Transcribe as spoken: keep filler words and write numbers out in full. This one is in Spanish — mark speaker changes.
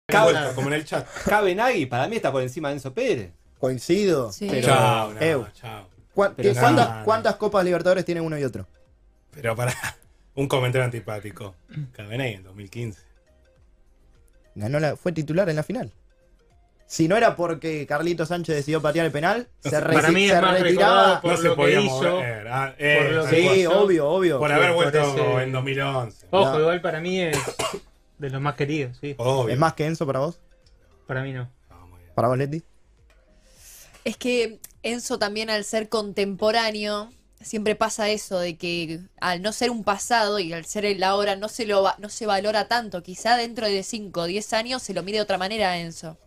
Speaker 1: Cabe, como en el chat.
Speaker 2: Cabe Nagui, para mí está por encima de Enzo Pérez.
Speaker 3: Coincido.
Speaker 4: Sí.
Speaker 2: Pero-
Speaker 1: Chao, no,
Speaker 3: Eu.
Speaker 1: chao.
Speaker 3: ¿Cuán-
Speaker 1: Pero
Speaker 3: qué- ¿cuántas,
Speaker 1: no, no.
Speaker 3: cuántas Copas Libertadores tiene uno y otro?
Speaker 1: Pero para un comentario antipático. Cabenagui en dos mil quince.
Speaker 3: Ganó la, fue titular en la final. Si no era porque Carlito Sánchez decidió patear el penal, se, re-
Speaker 5: Para mí
Speaker 3: se
Speaker 5: es más
Speaker 3: retiraba.
Speaker 5: recordado por
Speaker 1: No se
Speaker 5: lo que
Speaker 1: podía
Speaker 5: hizo.
Speaker 1: mover. Ah, eh,
Speaker 5: por lo
Speaker 1: tal
Speaker 5: que
Speaker 3: Sí,
Speaker 1: cual.
Speaker 5: hizo.
Speaker 3: obvio, obvio.
Speaker 1: Por haber
Speaker 5: por
Speaker 1: vuelto
Speaker 5: ese-
Speaker 1: en dos mil once.
Speaker 5: Ojo,
Speaker 3: No.
Speaker 5: igual para mí es de los más queridos, sí.
Speaker 1: Obvio.
Speaker 3: ¿Es más que Enzo para vos?
Speaker 5: Para mí no.
Speaker 1: No, muy bien.
Speaker 3: ¿Para vos, Leti?
Speaker 4: Es que Enzo también al ser contemporáneo, siempre pasa eso de que al no ser un pasado y al ser el ahora no se lo va- no se valora tanto. Quizá dentro de cinco o diez años se lo mide de otra manera a Enzo.